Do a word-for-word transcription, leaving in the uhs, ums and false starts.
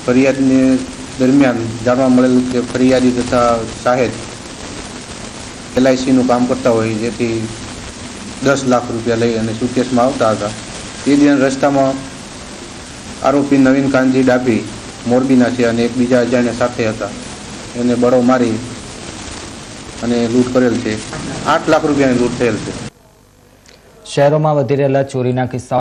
ફરિયાદને દરમિયાન જાણવા મળેલ કે ફરિયાદી તથા શાહેદ એલઆઈસીનું કામ કરતા હોય, જેથી દસ લાખ રૂપિયા લઈ અને સુટકેસમાં આવતા હતા. તે દરમિયાન રસ્તામાં આરોપી નવીન કાનજી ડાભી મોરબીના છે અને એક બીજા અજાણ્યા સાથે હતા. એને બળો મારી અને લૂંટ કરેલ છે. આઠ લાખ રૂપિયાની લૂંટ થયેલ છે. શહેરોમાં વધી રહેલા ચોરીના કિસ્સાઓ